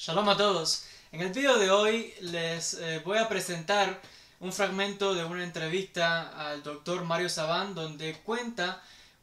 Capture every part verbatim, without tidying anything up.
Shalom a todos. En el video de hoy les eh, voy a presentar un fragmento de una entrevista al doctor Mario Saban, donde cuenta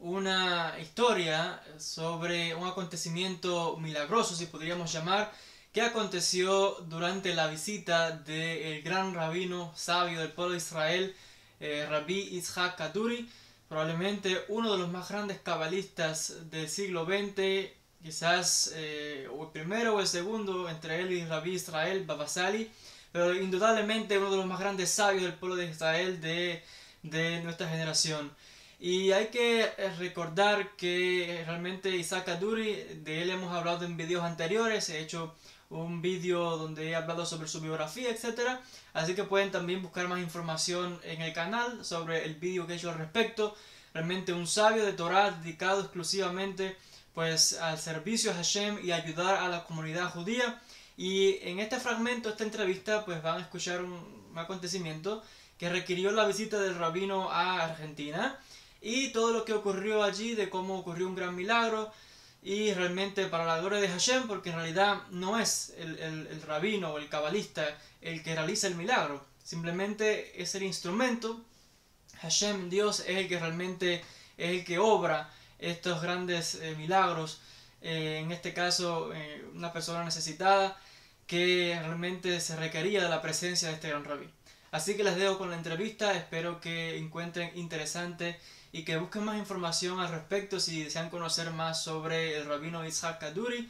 una historia sobre un acontecimiento milagroso, si podríamos llamar, que aconteció durante la visita del gran rabino sabio del pueblo de Israel, eh, Rabbi Yitzhak Kaduri, probablemente uno de los más grandes cabalistas del siglo veinte, quizás eh, o el primero o el segundo entre él y Rabbi Israel Baba Sali, pero indudablemente uno de los más grandes sabios del pueblo de Israel de, de nuestra generación. Y hay que recordar que realmente Yitzhak Kaduri, de él hemos hablado en videos anteriores, he hecho un vídeo donde he hablado sobre su biografía, etcétera. Así que pueden también buscar más información en el canal sobre el vídeo que he hecho al respecto. Realmente un sabio de Torah dedicado exclusivamente pues al servicio a Hashem y ayudar a la comunidad judía. Y en este fragmento, esta entrevista, pues van a escuchar un, un acontecimiento que requirió la visita del rabino a Argentina y todo lo que ocurrió allí, de cómo ocurrió un gran milagro. Y realmente para la gloria de Hashem, porque en realidad no es el, el, el rabino o el cabalista el que realiza el milagro, simplemente es el instrumento. Hashem, Dios, es el que realmente es el que obra estos grandes eh, milagros, eh, en este caso eh, una persona necesitada que realmente se requería de la presencia de este gran rabí. Así que les dejo con la entrevista, espero que encuentren interesante y que busquen más información al respecto si desean conocer más sobre el rabino Yitzhak Kaduri.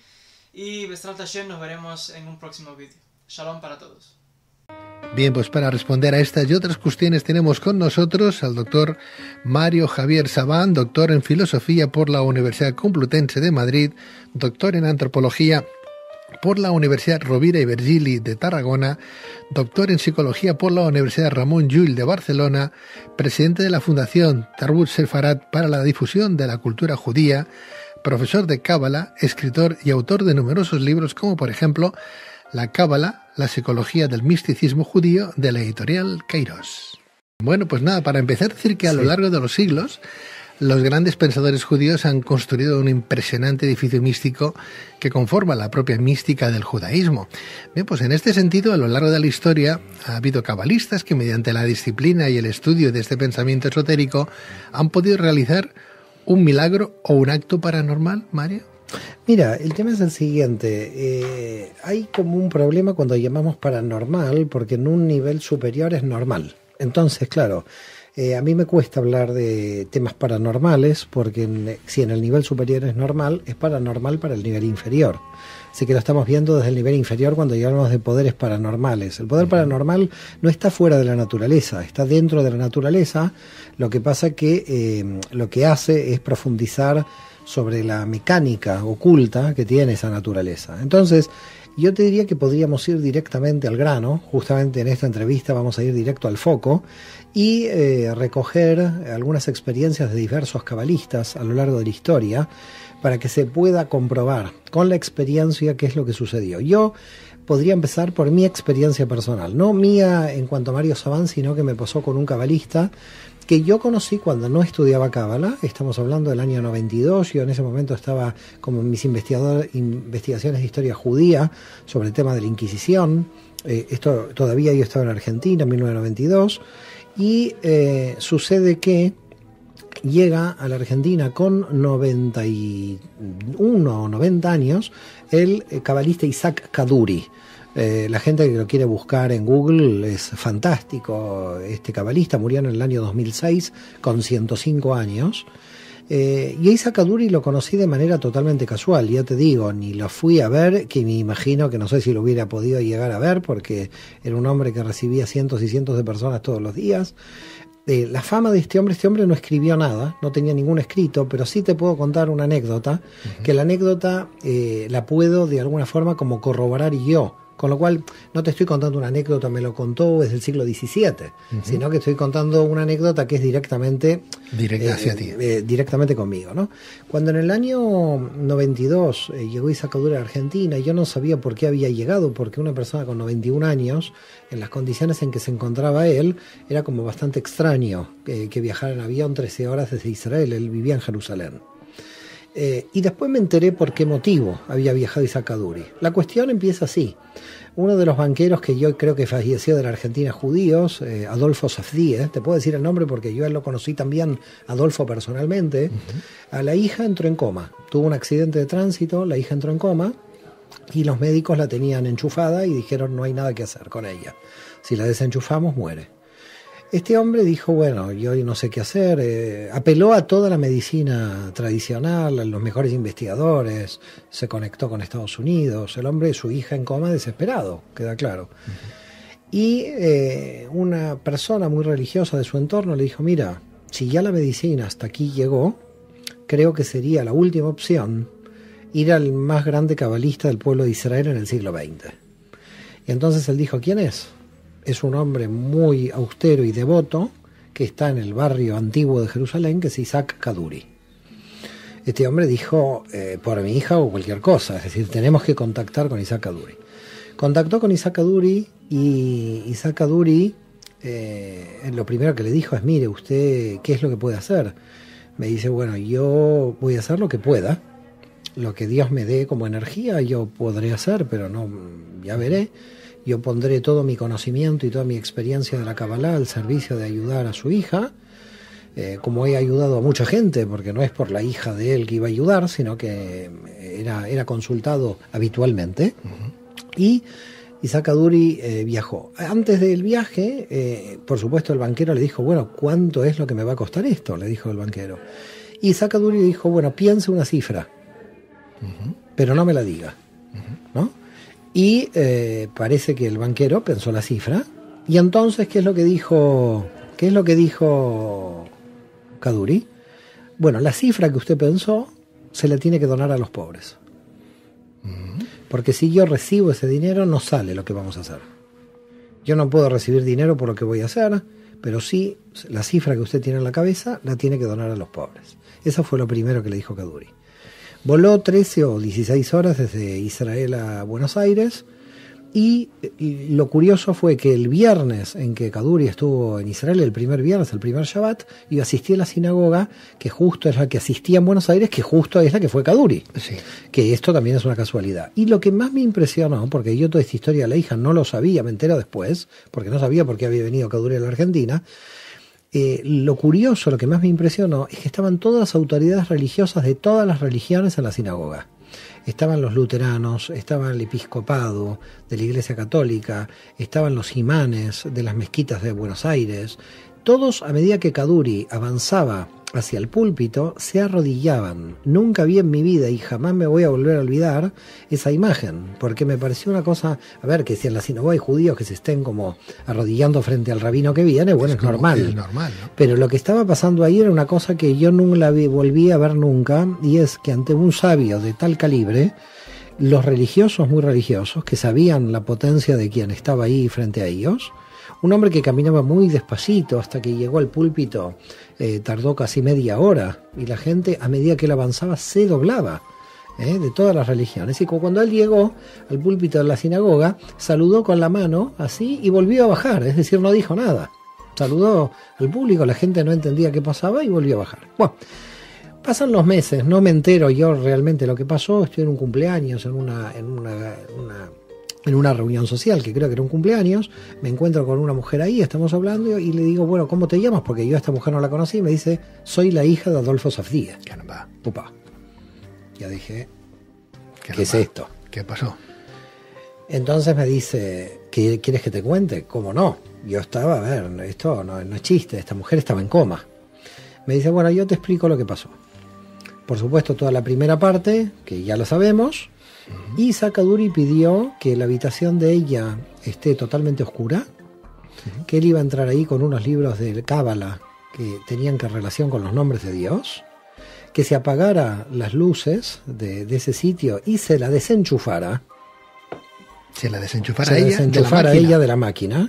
Y Besrat Hashem, nos veremos en un próximo vídeo. Shalom para todos. Bien, pues para responder a estas y otras cuestiones tenemos con nosotros al doctor Mario Javier Saban, doctor en Filosofía por la Universidad Complutense de Madrid, doctor en Antropología por la Universidad Rovira i Virgili de Tarragona, doctor en Psicología por la Universidad Ramon Llull de Barcelona, presidente de la Fundación Tarbut Sefarat para la difusión de la cultura judía, profesor de Cábala, escritor y autor de numerosos libros como por ejemplo La Cábala, la psicología del misticismo judío, de la editorial Kairos. Bueno, pues nada, para empezar a decir que a sí. lo largo de los siglos los grandes pensadores judíos han construido un impresionante edificio místico que conforma la propia mística del judaísmo. Bien, pues en este sentido, a lo largo de la historia ha habido cabalistas que mediante la disciplina y el estudio de este pensamiento esotérico han podido realizar un milagro o un acto paranormal, Mario. Mira, el tema es el siguiente, eh, hay como un problema cuando llamamos paranormal porque en un nivel superior es normal. Entonces, claro, eh, a mí me cuesta hablar de temas paranormales porque en, si en el nivel superior es normal, es paranormal para el nivel inferior. Así que lo estamos viendo desde el nivel inferior cuando hablamos de poderes paranormales. El poder paranormal no está fuera de la naturaleza, está dentro de la naturaleza. Lo que pasa que eh, lo que hace es profundizar sobre la mecánica oculta que tiene esa naturaleza. Entonces, yo te diría que podríamos ir directamente al grano. Justamente en esta entrevista vamos a ir directo al foco y eh, recoger algunas experiencias de diversos cabalistas a lo largo de la historia para que se pueda comprobar con la experiencia qué es lo que sucedió. Yo podría empezar por mi experiencia personal, no mía en cuanto a Mario Saban, sino que me pasó con un cabalista que yo conocí cuando no estudiaba Cábala. Estamos hablando del año noventa y dos, yo en ese momento estaba como en mis investigador, investigaciones de historia judía sobre el tema de la Inquisición. Eh, esto todavía yo estaba en Argentina en mil novecientos noventa y dos y eh, sucede que llega a la Argentina con noventa y uno o noventa años el eh, cabalista Yitzhak Kaduri. Eh, la gente que lo quiere buscar en Google es fantástico. Este cabalista murió en el año dos mil seis con ciento cinco años. Eh, y a Yitzhak Kaduri lo conocí de manera totalmente casual, ya te digo, ni lo fui a ver, que me imagino que no sé si lo hubiera podido llegar a ver porque era un hombre que recibía cientos y cientos de personas todos los días. Eh, la fama de este hombre, este hombre no escribió nada, no tenía ningún escrito, pero sí te puedo contar una anécdota, uh-huh. que la anécdota eh, la puedo de alguna forma como corroborar yo. Con lo cual, no te estoy contando una anécdota, me lo contó desde el siglo diecisiete, uh-huh. sino que estoy contando una anécdota que es directamente Directa eh, hacia ti. Eh, directamente conmigo, ¿no? Cuando en el año noventa y dos eh, llegó Yitzhak Kaduri a Argentina, yo no sabía por qué había llegado, porque una persona con noventa y un años, en las condiciones en que se encontraba él, era como bastante extraño eh, que viajara en avión trece horas desde Israel. Él vivía en Jerusalén. Eh, y después me enteré por qué motivo había viajado Isaac Kaduri. La cuestión empieza así. Uno de los banqueros que yo creo que falleció de la Argentina judíos, eh, Adolfo Safdie, te puedo decir el nombre porque yo a él lo conocí también, Adolfo personalmente, uh-huh. A la hija entró en coma. Tuvo un accidente de tránsito, la hija entró en coma y los médicos la tenían enchufada y dijeron no hay nada que hacer con ella. Si la desenchufamos, muere. Este hombre dijo, bueno, yo no sé qué hacer, eh, apeló a toda la medicina tradicional, a los mejores investigadores, se conectó con Estados Unidos, el hombre, su hija en coma, desesperado, queda claro. Uh-huh. Y eh, una persona muy religiosa de su entorno le dijo, mira, si ya la medicina hasta aquí llegó, creo que sería la última opción ir al más grande cabalista del pueblo de Israel en el siglo veinte. Y entonces él dijo, ¿quién es? Es un hombre muy austero y devoto que está en el barrio antiguo de Jerusalén, que es Isaac Kaduri. Este hombre dijo, eh, por mi hija o cualquier cosa, es decir, tenemos que contactar con Isaac Kaduri. Contactó con Isaac Kaduri y Isaac Kaduri eh, lo primero que le dijo es, mire, usted, ¿qué es lo que puede hacer? Me dice, bueno, yo voy a hacer lo que pueda, lo que Dios me dé como energía yo podré hacer, pero no, ya veré. Yo pondré todo mi conocimiento y toda mi experiencia de la Kabbalah al servicio de ayudar a su hija, eh, como he ayudado a mucha gente, porque no es por la hija de él que iba a ayudar, sino que era, era consultado habitualmente. Uh-huh. Y Isaac Kaduri eh, viajó. Antes del viaje, eh, por supuesto, el banquero le dijo, bueno, ¿cuánto es lo que me va a costar esto? Le dijo el banquero. Y Isaac Kaduri dijo, bueno, piense una cifra, uh-huh. pero no me la diga, uh-huh. ¿no? Y eh, parece que el banquero pensó la cifra. Y entonces, ¿qué es lo que dijo? ¿Qué es lo que dijo Kaduri? Bueno, la cifra que usted pensó se la tiene que donar a los pobres. Uh-huh. Porque si yo recibo ese dinero, no sale lo que vamos a hacer. Yo no puedo recibir dinero por lo que voy a hacer, pero sí, la cifra que usted tiene en la cabeza la tiene que donar a los pobres. Eso fue lo primero que le dijo Kaduri. Voló trece o dieciséis horas desde Israel a Buenos Aires y lo curioso fue que el viernes en que Kaduri estuvo en Israel, el primer viernes, el primer Shabbat, yo asistí a la sinagoga que justo es la que asistía en Buenos Aires, que justo es la que fue Kaduri. Sí. Que esto también es una casualidad. Y lo que más me impresionó, porque yo toda esta historia de la hija no lo sabía, me entero después, porque no sabía por qué había venido Kaduri a la Argentina. Eh, lo curioso, lo que más me impresionó, es que estaban todas las autoridades religiosas de todas las religiones en la sinagoga. Estaban los luteranos, estaba el episcopado de la Iglesia Católica, estaban los imanes de las mezquitas de Buenos Aires. Todos, a medida que Kaduri avanzaba hacia el púlpito, se arrodillaban. Nunca vi en mi vida, y jamás me voy a volver a olvidar, esa imagen, porque me pareció una cosa, a ver, que si en la sinagoga hay judíos que se estén como arrodillando frente al rabino que viene, bueno, es, es normal. Es normal, ¿no? Pero lo que estaba pasando ahí era una cosa que yo no la vi, volví a ver nunca, y es que ante un sabio de tal calibre, los religiosos, muy religiosos, que sabían la potencia de quien estaba ahí frente a ellos, un hombre que caminaba muy despacito hasta que llegó al púlpito, eh, tardó casi media hora, y la gente, a medida que él avanzaba, se doblaba, eh, de todas las religiones. Y cuando él llegó al púlpito de la sinagoga, saludó con la mano, así, y volvió a bajar, es decir, no dijo nada. Saludó al público, la gente no entendía qué pasaba y volvió a bajar. Bueno, pasan los meses, no me entero yo realmente lo que pasó, estoy en un cumpleaños, en una... En una, una en una reunión social, que creo que era un cumpleaños, me encuentro con una mujer ahí, estamos hablando, y le digo, bueno, ¿cómo te llamas? Porque yo a esta mujer no la conocí, y me dice, soy la hija de Adolfo Safdie. Caramba. Pupa. Ya dije, ¿qué, ¿qué es esto? ¿Qué pasó? Entonces me dice, ¿qué quieres que te cuente? ¿Cómo no? Yo estaba, a ver, esto no, no es chiste, esta mujer estaba en coma. Me dice, bueno, yo te explico lo que pasó. Por supuesto, toda la primera parte, que ya lo sabemos. Uh-huh. Y Isaac Kaduri pidió que la habitación de ella esté totalmente oscura, uh-huh. que él iba a entrar ahí con unos libros de Cábala que tenían que relación con los nombres de Dios, que se apagara las luces de, de ese sitio y se la desenchufara. Se la desenchufara, se ella, desenchufara de ella de la máquina.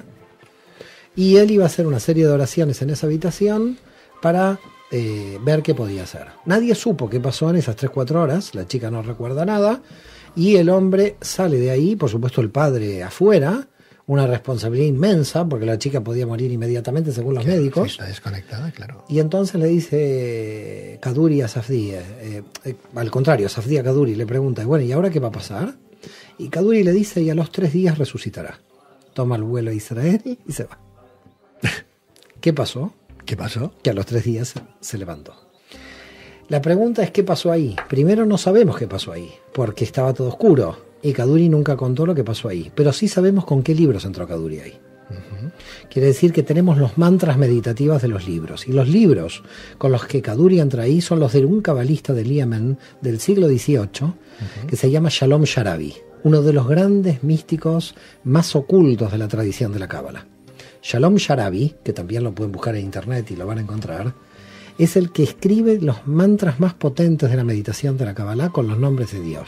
Y él iba a hacer una serie de oraciones en esa habitación para eh, ver qué podía hacer. Nadie supo qué pasó en esas tres o cuatro horas, la chica no recuerda nada. Y el hombre sale de ahí, por supuesto el padre afuera, una responsabilidad inmensa, porque la chica podía morir inmediatamente según los claro, médicos. Sí, está desconectada, claro. Y entonces le dice Kaduri a Safdie, eh, eh, al contrario, Safdie a Kaduri le pregunta, bueno, ¿y ahora qué va a pasar? Y Kaduri le dice, y a los tres días resucitará. Toma el vuelo a Israel y se va. ¿Qué pasó? ¿Qué pasó? Que a los tres días se levantó. La pregunta es, ¿qué pasó ahí? Primero, no sabemos qué pasó ahí, porque estaba todo oscuro. Y Kaduri nunca contó lo que pasó ahí. Pero sí sabemos con qué libros entró Kaduri ahí. Uh-huh. Quiere decir que tenemos los mantras meditativos de los libros. Y los libros con los que Kaduri entra ahí son los de un cabalista del Yemen del siglo dieciocho, uh-huh. que se llama Shalom Sharabi, uno de los grandes místicos más ocultos de la tradición de la Cábala. Shalom Sharabi, que también lo pueden buscar en internet y lo van a encontrar, es el que escribe los mantras más potentes de la meditación de la Cábala con los nombres de Dios.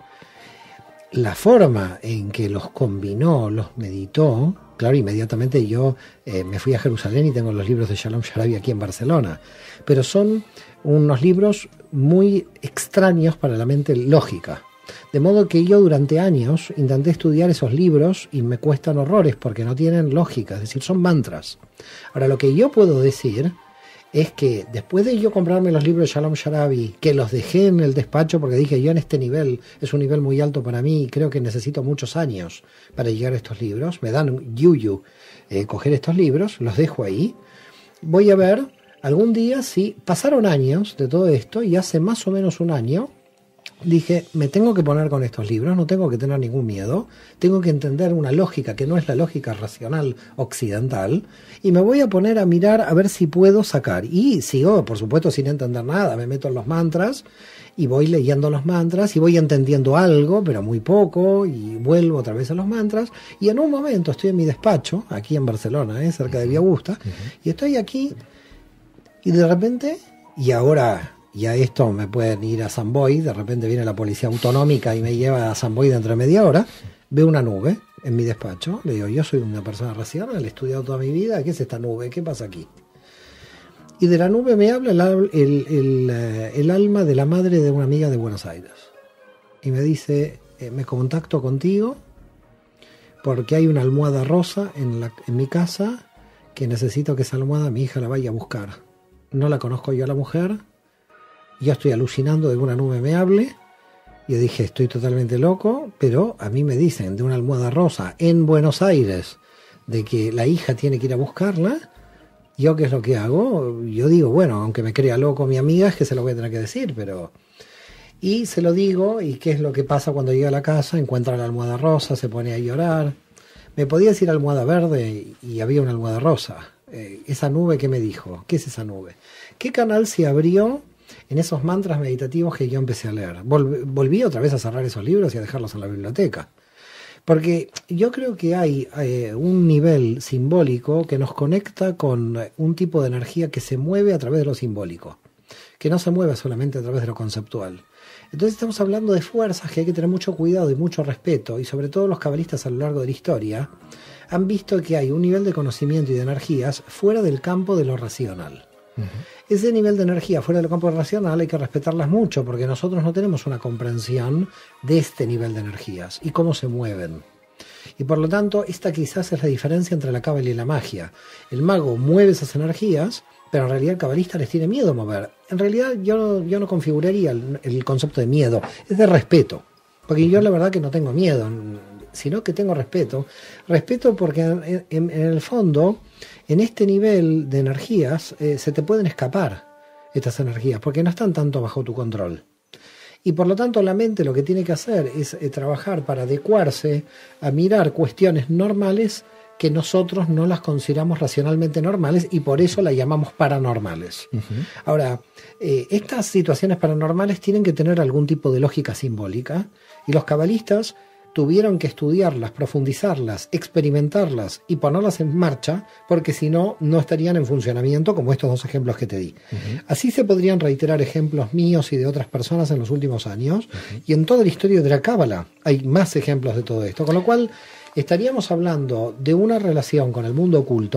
La forma en que los combinó, los meditó, claro, inmediatamente yo eh, me fui a Jerusalén y tengo los libros de Shalom Sharabi aquí en Barcelona, pero son unos libros muy extraños para la mente lógica. De modo que yo durante años intenté estudiar esos libros y me cuestan horrores porque no tienen lógica, es decir, son mantras. Ahora, lo que yo puedo decir es que después de yo comprarme los libros de Shalom Sharabi, que los dejé en el despacho porque dije, yo en este nivel, es un nivel muy alto para mí y creo que necesito muchos años para llegar a estos libros, me dan yuyu eh, coger estos libros, los dejo ahí, voy a ver algún día si pasaron años de todo esto y hace más o menos un año dije, me tengo que poner con estos libros, no tengo que tener ningún miedo, tengo que entender una lógica que no es la lógica racional occidental y me voy a poner a mirar a ver si puedo sacar. Y sigo, por supuesto, sin entender nada, me meto en los mantras y voy leyendo los mantras y voy entendiendo algo, pero muy poco, y vuelvo otra vez a los mantras y en un momento estoy en mi despacho, aquí en Barcelona, ¿eh? cerca de Vía Augusta, uh-huh. y estoy aquí y de repente, y ahora... y a esto me pueden ir a Sant Boi, de repente viene la policía autonómica y me lleva a Sant Boi dentro de media hora, veo una nube en mi despacho, le digo, yo soy una persona racional, he estudiado toda mi vida, ¿qué es esta nube? ¿Qué pasa aquí? Y de la nube me habla el, el, el, el alma de la madre de una amiga de Buenos Aires. Y me dice, eh, me contacto contigo porque hay una almohada rosa en, la, en mi casa que necesito que esa almohada mi hija la vaya a buscar. No la conozco yo a la mujer. Yo estoy alucinando de que una nube me hable. Yo dije, estoy totalmente loco, pero a mí me dicen de una almohada rosa en Buenos Aires, de que la hija tiene que ir a buscarla. ¿Yo qué es lo que hago? Yo digo, bueno, aunque me crea loco mi amiga, es que se lo voy a tener que decir, pero... Y se lo digo, y qué es lo que pasa cuando llega a la casa, encuentra la almohada rosa, se pone a llorar. Me podía decir almohada verde y había una almohada rosa. Eh, esa nube, ¿qué me dijo? ¿Qué es esa nube? ¿Qué canal se abrió en esos mantras meditativos que yo empecé a leer? Vol- volví otra vez a cerrar esos libros y a dejarlos en la biblioteca. Porque yo creo que hay eh, un nivel simbólico que nos conecta con un tipo de energía que se mueve a través de lo simbólico, que no se mueve solamente a través de lo conceptual. Entonces estamos hablando de fuerzas que hay que tener mucho cuidado y mucho respeto, y sobre todo los cabalistas a lo largo de la historia han visto que hay un nivel de conocimiento y de energías fuera del campo de lo racional. Uh-huh. Ese nivel de energía fuera del campo racional hay que respetarlas mucho, porque nosotros no tenemos una comprensión de este nivel de energías y cómo se mueven. Y por lo tanto, esta quizás es la diferencia entre la cábala y la magia. El mago mueve esas energías, pero en realidad el cabalista les tiene miedo a mover. En realidad yo no, yo no configuraría el, el concepto de miedo, es de respeto. Porque yo la verdad que no tengo miedo, sino que tengo respeto. Respeto porque en, en, en el fondo, en este nivel de energías, eh, se te pueden escapar estas energías, porque no están tanto bajo tu control. Y por lo tanto la mente lo que tiene que hacer es eh, trabajar para adecuarse a mirar cuestiones normales que nosotros no las consideramos racionalmente normales y por eso las llamamos paranormales. Uh-huh. Ahora, eh, estas situaciones paranormales tienen que tener algún tipo de lógica simbólica y los cabalistas tuvieron que estudiarlas, profundizarlas, experimentarlas y ponerlas en marcha, porque si no, no estarían en funcionamiento como estos dos ejemplos que te di. Uh-huh. Así se podrían reiterar ejemplos míos y de otras personas en los últimos años, uh-huh. y en toda la historia de la cábala hay más ejemplos de todo esto, con lo cual estaríamos hablando de una relación con el mundo oculto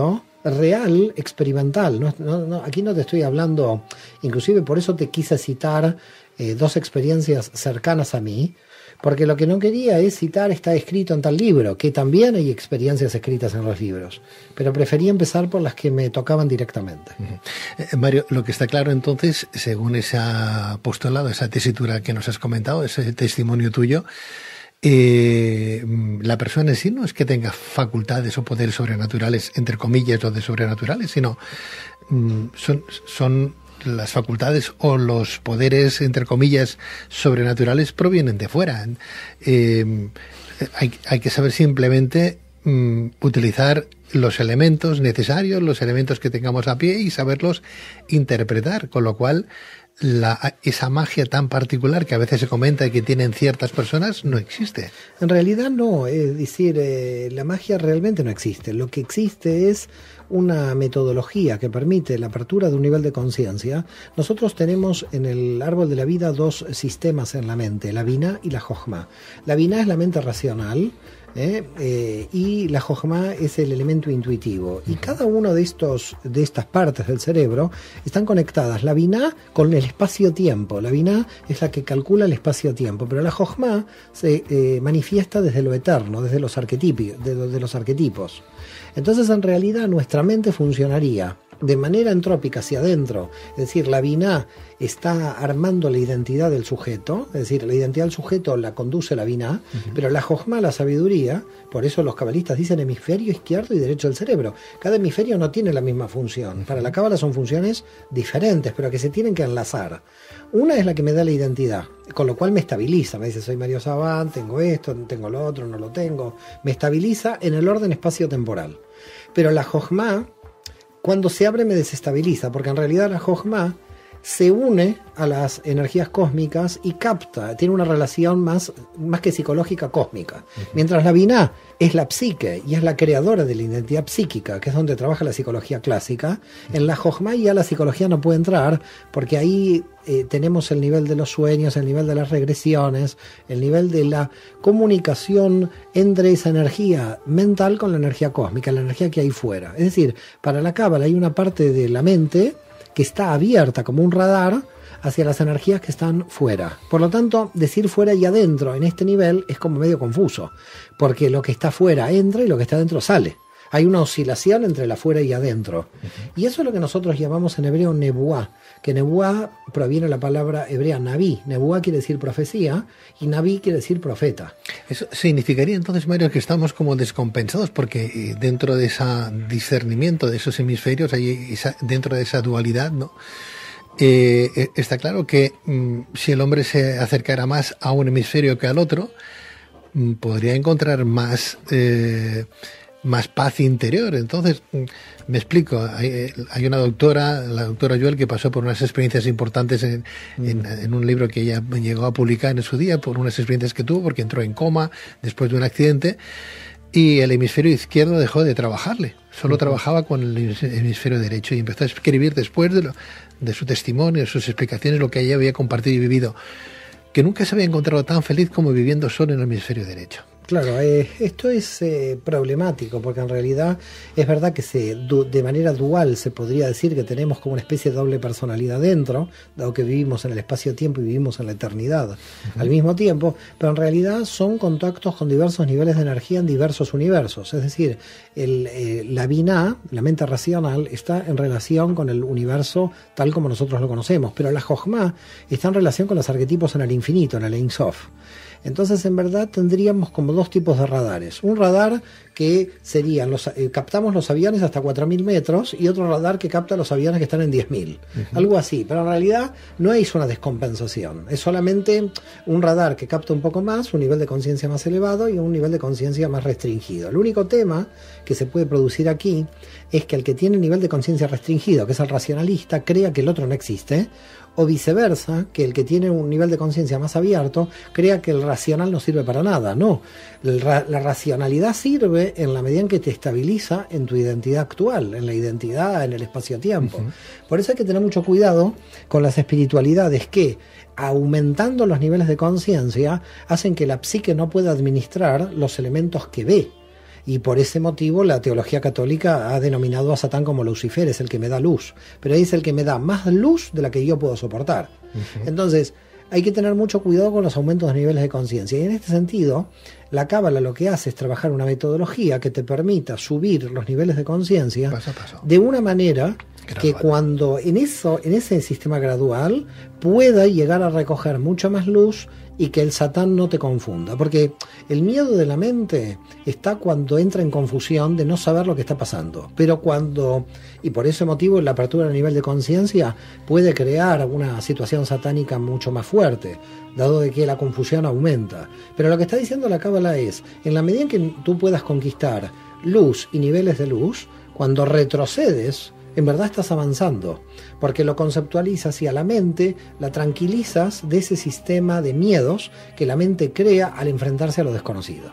real, experimental. No, no, no, aquí no te estoy hablando, inclusive por eso te quise citar eh, dos experiencias cercanas a mí, porque lo que no quería es citar está escrito en tal libro, que también hay experiencias escritas en los libros, pero prefería empezar por las que me tocaban directamente. Uh-huh. eh, Mario, lo que está claro entonces, según ese apostolado, esa tesitura que nos has comentado, ese testimonio tuyo, eh, la persona en sí no es que tenga facultades o poderes sobrenaturales, entre comillas, o de sobrenaturales, sino mm, son... son las facultades o los poderes, entre comillas, sobrenaturales provienen de fuera. Eh, hay, hay que saber simplemente mm, utilizar los elementos necesarios, los elementos que tengamos a pie y saberlos interpretar, con lo cual la, esa magia tan particular que a veces se comenta y que tienen ciertas personas no existe. En realidad no, es decir, eh, la magia realmente no existe. Lo que existe es una metodología que permite la apertura de un nivel de conciencia. Nosotros tenemos en el árbol de la vida dos sistemas en la mente, la Binah y la Jochma. La Binah es la mente racional, ¿eh? Eh, y la Jochma es el elemento intuitivo. Y cada uno de estos de estas partes del cerebro están conectadas. La Binah con el espacio-tiempo. La Binah es la que calcula el espacio-tiempo, pero la Jochma se eh, manifiesta desde lo eterno, desde los arquetipos, de, de los arquetipos. Entonces, en realidad, nuestra mente funcionaría de manera entrópica hacia adentro. Es decir, la Binah está armando la identidad del sujeto, es decir, la identidad del sujeto la conduce la Binah, uh-huh. Pero la Jochma, la sabiduría, por eso los cabalistas dicen hemisferio izquierdo y derecho del cerebro. Cada hemisferio no tiene la misma función. Uh-huh. Para la cábala son funciones diferentes, pero que se tienen que enlazar. Una es la que me da la identidad, con lo cual me estabiliza. Me dice, soy Mario Sabán, tengo esto, tengo lo otro, no lo tengo. Me estabiliza en el orden espacio-temporal. Pero la Jochma, cuando se abre, me desestabiliza, porque en realidad la Jochma se une a las energías cósmicas y capta, tiene una relación más, más que psicológica cósmica. Uh-huh. Mientras la Binah es la psique y es la creadora de la identidad psíquica, que es donde trabaja la psicología clásica, uh-huh. En la Jochma ya la psicología no puede entrar, porque ahí eh, tenemos el nivel de los sueños, el nivel de las regresiones, el nivel de la comunicación entre esa energía mental con la energía cósmica, la energía que hay fuera. Es decir, para la cábala hay una parte de la mente que está abierta como un radar hacia las energías que están fuera. Por lo tanto, decir fuera y adentro en este nivel es como medio confuso, porque lo que está fuera entra y lo que está adentro sale. Hay una oscilación entre la fuera y adentro. Uh-huh. Y eso es lo que nosotros llamamos en hebreo nebuá, que nebuá proviene de la palabra hebrea naví. Nebuá quiere decir profecía y naví quiere decir profeta. Eso significaría entonces, Mario, que estamos como descompensados, porque dentro de ese discernimiento de esos hemisferios, hay esa, dentro de esa dualidad, ¿no? Eh, está claro que mm, si el hombre se acercara más a un hemisferio que al otro, mm, podría encontrar más... Eh, más paz interior. Entonces, me explico, hay, hay una doctora, la doctora Joel, que pasó por unas experiencias importantes en, mm. en, en un libro que ella llegó a publicar en su día, por unas experiencias que tuvo, porque entró en coma después de un accidente, y el hemisferio izquierdo dejó de trabajarle, solo uh-huh. trabajaba con el hemisferio derecho, y empezó a escribir después de, lo, de su testimonio, de sus explicaciones, lo que ella había compartido y vivido, que nunca se había encontrado tan feliz como viviendo solo en el hemisferio derecho. Claro, eh, esto es eh, problemático, porque en realidad es verdad que se du- de manera dual se podría decir que tenemos como una especie de doble personalidad dentro, dado que vivimos en el espacio-tiempo y vivimos en la eternidad uh-huh. al mismo tiempo, pero en realidad son contactos con diversos niveles de energía en diversos universos. Es decir, el, eh, la Binah, la mente racional, está en relación con el universo tal como nosotros lo conocemos, pero la Jochma está en relación con los arquetipos en el infinito, en el Ein Sof. Entonces, en verdad, tendríamos como dos tipos de radares. Un radar que serían, los, eh, captamos los aviones hasta cuatro mil metros, y otro radar que capta los aviones que están en diez mil. Uh-huh. Algo así, pero en realidad no es una descompensación. Es solamente un radar que capta un poco más, un nivel de conciencia más elevado y un nivel de conciencia más restringido. El único tema que se puede producir aquí es que el que tiene nivel de conciencia restringido, que es el racionalista, crea que el otro no existe, o viceversa, que el que tiene un nivel de conciencia más abierto crea que el racional no sirve para nada. No, la, la racionalidad sirve en la medida en que te estabiliza en tu identidad actual, en la identidad, en el espacio-tiempo. Uh-huh. Por eso hay que tener mucho cuidado con las espiritualidades que, aumentando los niveles de conciencia, hacen que la psique no pueda administrar los elementos que ve. Y por ese motivo la teología católica ha denominado a Satán como Lucifer, es el que me da luz. Pero es el que me da más luz de la que yo puedo soportar. Uh-huh. Entonces, hay que tener mucho cuidado con los aumentos de niveles de conciencia. Y en este sentido, la Cábala lo que hace es trabajar una metodología que te permita subir los niveles de conciencia de una manera gradual, que cuando en eso, en ese sistema gradual pueda llegar a recoger mucho más luz y que el Satán no te confunda. Porque el miedo de la mente está cuando entra en confusión de no saber lo que está pasando. Pero cuando, y por ese motivo la apertura a nivel de conciencia puede crear una situación satánica mucho más fuerte, dado de que la confusión aumenta. Pero lo que está diciendo la Cábala es, en la medida en que tú puedas conquistar luz y niveles de luz, cuando retrocedes, en verdad estás avanzando, porque lo conceptualizas y a la mente la tranquilizas de ese sistema de miedos que la mente crea al enfrentarse a lo desconocido.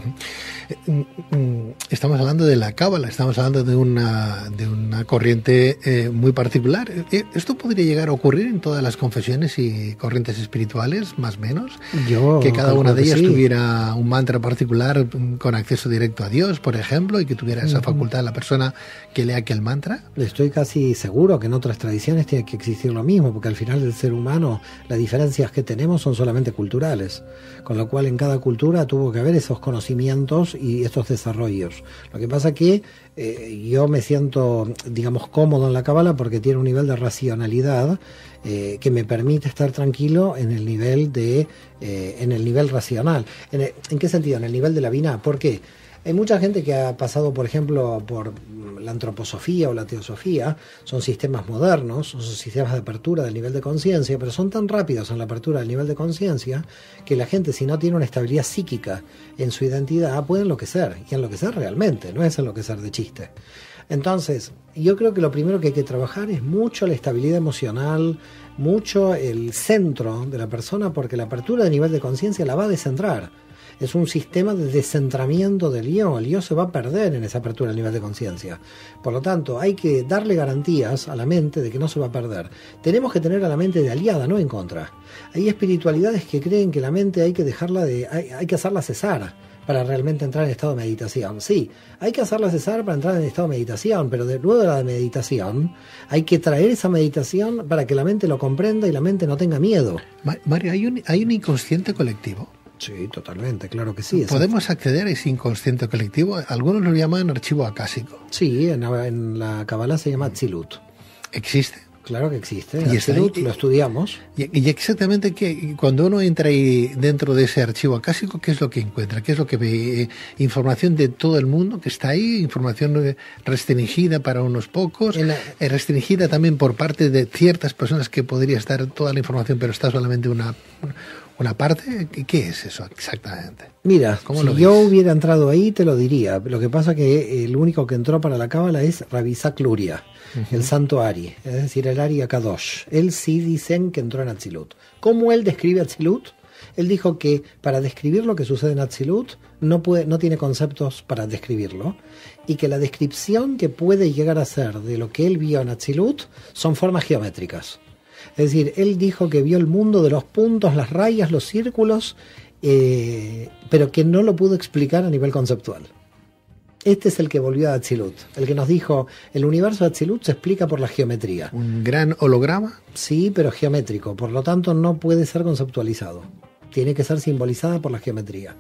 Estamos hablando de la Cábala, estamos hablando de una, de una corriente eh, muy particular. ¿Esto podría llegar a ocurrir en todas las confesiones y corrientes espirituales, más o menos? Yo que cada una de ellas sí. tuviera un mantra particular con acceso directo a Dios, por ejemplo, y que tuviera esa facultad la persona que lea aquel mantra. Estoy casi seguro que en otras tradiciones tiene que existir lo mismo, porque al final del ser humano las diferencias que tenemos son solamente culturales, con lo cual en cada cultura tuvo que haber esos conocimientos y estos desarrollos. Lo que pasa que eh, yo me siento, digamos, cómodo en la Cábala porque tiene un nivel de racionalidad eh, que me permite estar tranquilo en el nivel de eh, en el nivel racional. ¿En, el, ¿En qué sentido? En el nivel de la Binah. ¿Por qué? Hay mucha gente que ha pasado, por ejemplo, por la antroposofía o la teosofía, son sistemas modernos, son sistemas de apertura del nivel de conciencia, pero son tan rápidos en la apertura del nivel de conciencia que la gente, si no tiene una estabilidad psíquica en su identidad, puede enloquecer, y enloquecer realmente, no es enloquecer de chiste. Entonces, yo creo que lo primero que hay que trabajar es mucho la estabilidad emocional, mucho el centro de la persona, porque la apertura de nivel de conciencia la va a descentrar. Es un sistema de descentramiento del yo. El yo se va a perder en esa apertura del nivel de conciencia. Por lo tanto, hay que darle garantías a la mente de que no se va a perder. Tenemos que tener a la mente de aliada, no en contra. Hay espiritualidades que creen que la mente hay que dejarla de, hay, hay que hacerla cesar para realmente entrar en estado de meditación. Sí, hay que hacerla cesar para entrar en estado de meditación, pero de, luego de la meditación hay que traer esa meditación para que la mente lo comprenda y la mente no tenga miedo. Mario, ¿hay un, hay un inconsciente colectivo? Sí, totalmente, claro que sí. ¿Podemos acceder a ese inconsciente colectivo? Algunos lo llaman archivo acásico. Sí, en, en la Cábala se llama Atzilut. ¿Existe? Claro que existe. Y Atzilut lo estudiamos. Y, y exactamente que cuando uno entra ahí dentro de ese archivo acásico, ¿qué es lo que encuentra? ¿Qué es lo que ve? Eh, información de todo el mundo que está ahí, información restringida para unos pocos, la... eh, restringida también por parte de ciertas personas que podría estar toda la información, pero está solamente una... una parte. ¿Qué es eso exactamente? Mira, si yo hubiera entrado ahí te lo diría. Lo que pasa que el único que entró para la Cábala es Rabbi Isaac Luria, uh-huh. el santo Ari, es decir, el Ari Akadosh. Él sí dicen que entró en Atzilut. ¿Cómo él describe Atzilut? Él dijo que para describir lo que sucede en Atzilut no, puede, no tiene conceptos para describirlo, y que la descripción que puede llegar a ser de lo que él vio en Atzilut son formas geométricas. Es decir, él dijo que vio el mundo de los puntos, las rayas, los círculos, eh, pero que no lo pudo explicar a nivel conceptual. Este es el que volvió a Atzilut, el que nos dijo, el universo de Atzilut se explica por la geometría. ¿Un gran holograma? Sí, pero geométrico, por lo tanto no puede ser conceptualizado. Tiene que ser simbolizada por la geometría.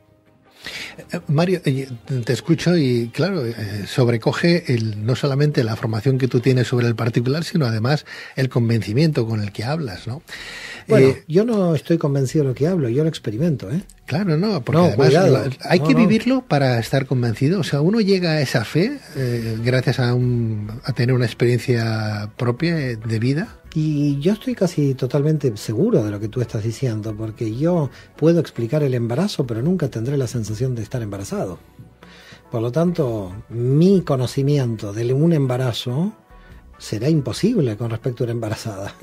Mario, te escucho y claro, sobrecoge el, no solamente la formación que tú tienes sobre el particular, sino además el convencimiento con el que hablas, ¿no? Bueno, eh, yo no estoy convencido de lo que hablo, yo lo experimento, ¿eh? Claro, no, porque no, además cuidado. hay no, que no. vivirlo para estar convencido. O sea, uno llega a esa fe eh, gracias a, un, a tener una experiencia propia de vida. Y yo estoy casi totalmente seguro de lo que tú estás diciendo, porque yo puedo explicar el embarazo, pero nunca tendré la sensación de estar embarazado. Por lo tanto, mi conocimiento de un embarazo será imposible con respecto a una embarazada.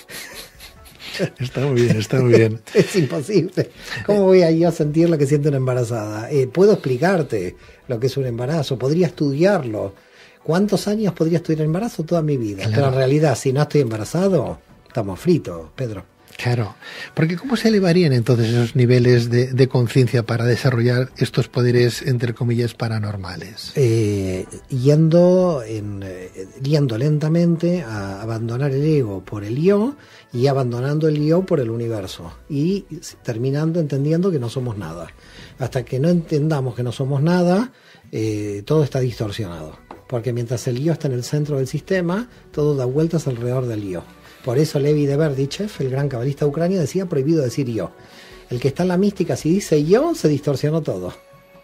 Está muy bien, está muy bien. Es imposible. ¿Cómo voy a yo a sentir lo que siente una embarazada? Eh, puedo explicarte lo que es un embarazo, podría estudiarlo. ¿Cuántos años podría estudiar embarazo? Toda mi vida. Claro. Pero en realidad, si no estoy embarazado, estamos fritos, Pedro. Claro, porque ¿cómo se elevarían entonces esos niveles de, de conciencia para desarrollar estos poderes, entre comillas, paranormales? Eh, yendo, en, eh, yendo lentamente a abandonar el ego por el yo y abandonando el yo por el universo y terminando entendiendo que no somos nada. Hasta que no entendamos que no somos nada, eh, todo está distorsionado. Porque mientras el yo está en el centro del sistema, todo da vueltas alrededor del yo. Por eso Levi de Berdichev, el gran cabalista de Ucrania, decía prohibido decir yo. El que está en la mística, si dice yo, se distorsionó todo.